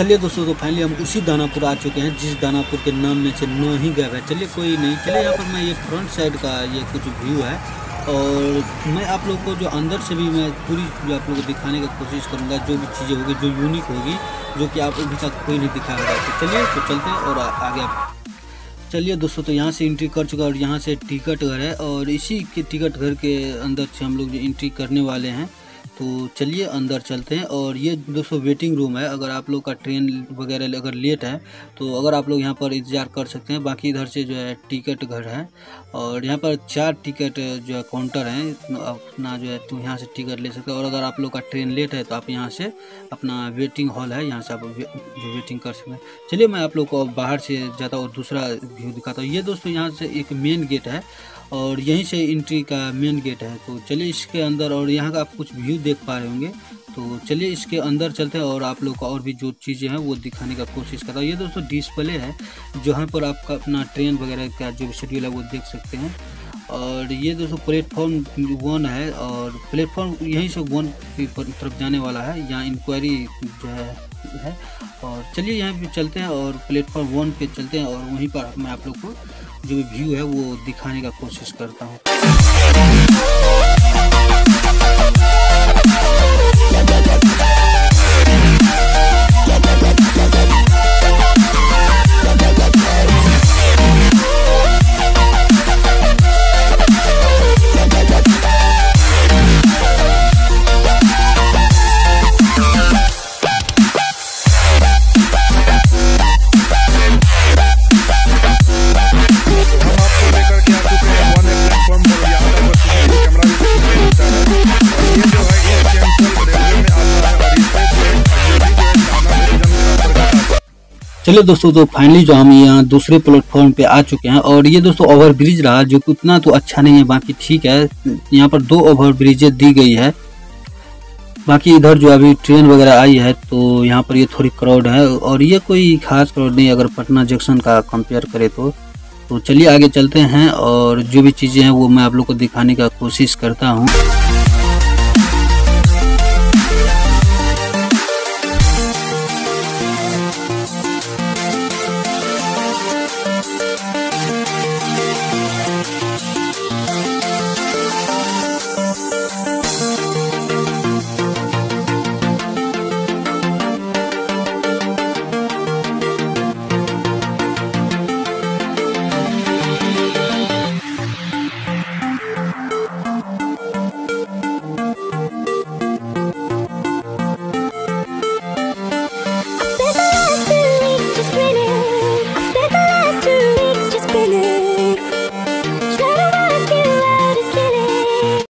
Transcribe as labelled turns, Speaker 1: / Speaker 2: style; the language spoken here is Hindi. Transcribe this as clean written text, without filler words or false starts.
Speaker 1: चलिए दोस्तों, तो फाइनली हम उसी दानापुर आ चुके हैं जिस दानापुर के नाम में से न ही गायब है। चलिए कोई नहीं, चलिए यहाँ पर मैं ये फ्रंट साइड का ये कुछ व्यू है और मैं आप लोग को जो अंदर से भी मैं पूरी जो आप लोग को दिखाने की कोशिश करूँगा, जो भी चीज़ें होगी जो यूनिक होगी, जो कि आप अभी तक कोई नहीं दिखा होगा। तो चलिए तो चलते हैं और आगे चलिए दोस्तों, तो यहाँ से एंट्री कर चुका और यहाँ से टिकट घर है और इसी के टिकट घर के अंदर से हम लोग जो एंट्री करने वाले हैं। तो चलिए अंदर चलते हैं। और ये दोस्तों वेटिंग रूम है, अगर आप लोग का ट्रेन वगैरह अगर लेट है तो अगर आप लोग यहाँ पर इंतज़ार कर सकते हैं। बाकी इधर से जो है टिकट घर है और यहाँ पर 4 टिकट जो है काउंटर हैं, अपना जो है तो यहाँ से टिकट ले सकते हैं। और अगर आप लोग का ट्रेन लेट है तो आप यहाँ से अपना वेटिंग हॉल है, यहाँ से आप वेटिंग कर सकते हैं। चलिए मैं आप लोग को बाहर से जाता और दूसरा व्यू दिखाता हूँ। ये दोस्तों यहाँ से एक मेन गेट है और यहीं से एंट्री का मेन गेट है। तो चलिए इसके अंदर, और यहाँ का आप कुछ व्यू देख पा रहे होंगे। तो चलिए इसके अंदर चलते हैं और आप लोग को और भी जो चीज़ें हैं वो दिखाने का कोशिश करता हूँ। ये दोस्तों डिस्प्ले है जहाँ पर आपका अपना ट्रेन वगैरह का जो शेड्यूल है वो देख सकते हैं। और ये दोस्तों प्लेटफॉर्म 1 है और प्लेटफॉर्म यहीं से 1 की तरफ जाने वाला है, यहाँ इंक्वायरी जो है। और चलिए यहाँ पे चलते हैं और प्लेटफॉर्म 1 पे चलते हैं और वहीं पर मैं आप लोग को जो भी व्यू है वो दिखाने का कोशिश करता हूँ। चलिए दोस्तों, तो फाइनली जो हम यहाँ दूसरे प्लेटफॉर्म पे आ चुके हैं और ये दोस्तों ओवर ब्रिज रहा, जो कि उतना तो अच्छा नहीं है, बाकी ठीक है। यहाँ पर 2 ओवर ब्रिजें दी गई है। बाकी इधर जो अभी ट्रेन वगैरह आई है तो यहाँ पर ये थोड़ी क्राउड है और ये कोई खास क्राउड नहीं अगर पटना जंक्शन का कंपेयर करें तो चलिए आगे चलते हैं और जो भी चीज़ें हैं वो मैं आप लोग को दिखाने का कोशिश करता हूँ।